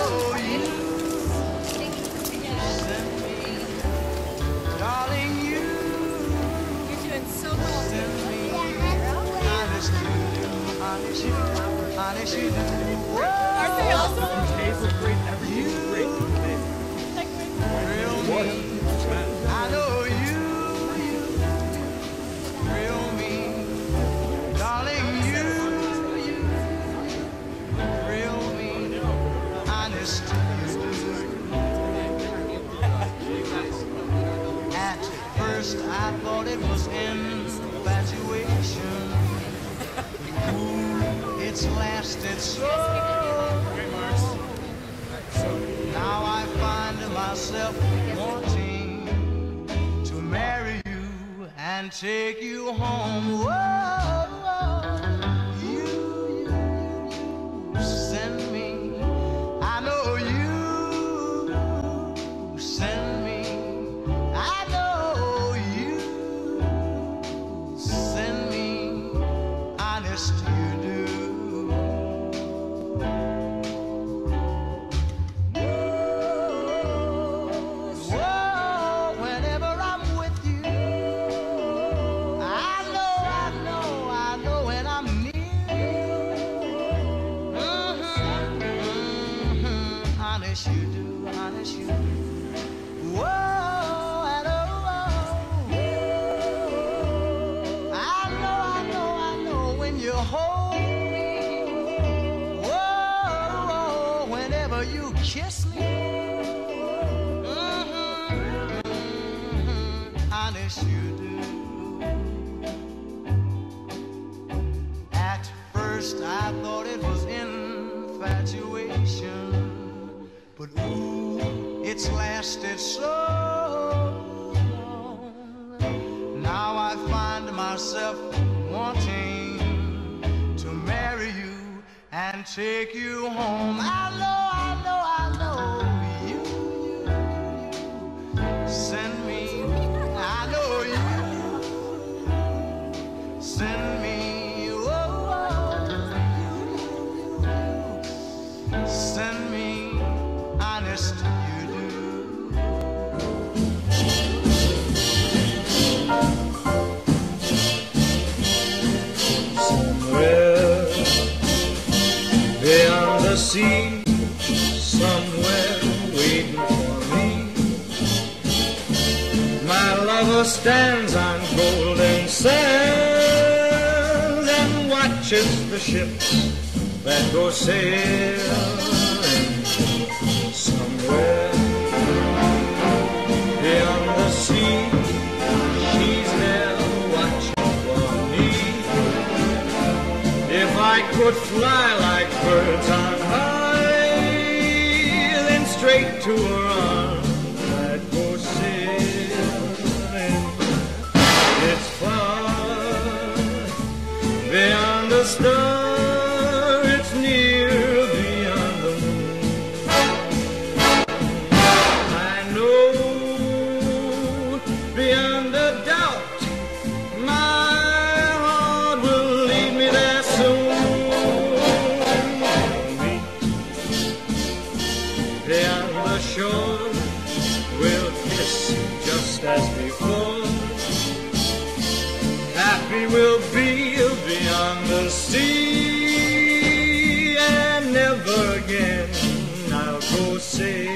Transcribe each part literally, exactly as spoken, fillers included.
know you sent me, darling, you You're doing so well. sent me. Honest you do, honest you, honest you do. Aren't they awesome? Taste was great. Everything was great. Thrill me. I know you, you thrill me, darling. You, you thrill me. Honest you do. At first I thought it was infatuation. Ooh, it's lasted so. Now I find myself wanting to marry you and take you home. Whoa, you, you send me. I know you send me. I know you send me. Honest you do. Whoa, whenever I'm with you, I know, I know, I know when I'm near. Mhm, mhm, honest you do, honest you do. Whoa, and oh, I know, I know, I know when you hold me. Whoa, whenever you kiss me. Honest you do. At first I thought it was infatuation, but ooh, it's lasted so long. Now I find myself wanting to marry you and take you home. I know, I know, I know you, you send me. I know you send me. Oh, send me. Honest you do. Somewhere beyond the sea, somewhere waiting for me, my lover stands on golden sands and watches the ships that go sailing. Somewhere beyond the sea, she's there watching for me. If I could fly like birds on high, then straight to her arms I'd go sailing. It's far beyond the star, it's near beyond the moon. I know beyond a doubt my heart will lead me there soon. Beyond the shore, we'll kiss just as before. Happy we'll be beyond the sea, and never again I'll go sailing.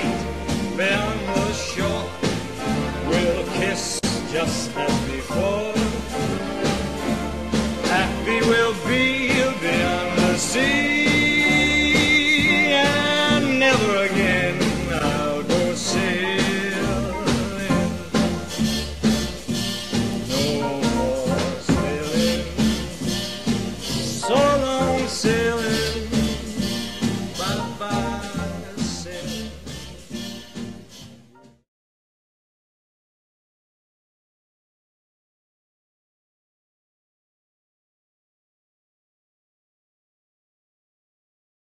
beyond the shore, we'll kiss just as before.